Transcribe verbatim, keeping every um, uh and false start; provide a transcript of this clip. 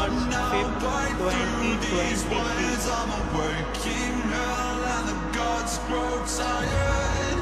March fifth, twenty twenty-three. I'm a working hell and the gods grow tired.